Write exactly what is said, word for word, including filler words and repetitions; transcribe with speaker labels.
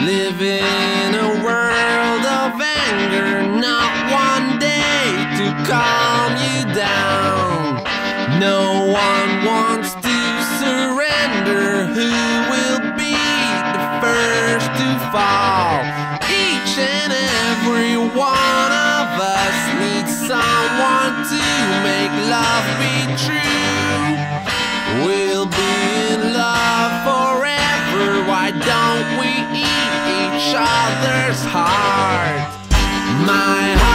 Speaker 1: Live in a world of anger, not one day to calm you down. No one wants to surrender. Who will be the first to fall? Each and every one of us needs someone to make love be true. We'll be in love forever. Why don't we eat each other's heart? My heart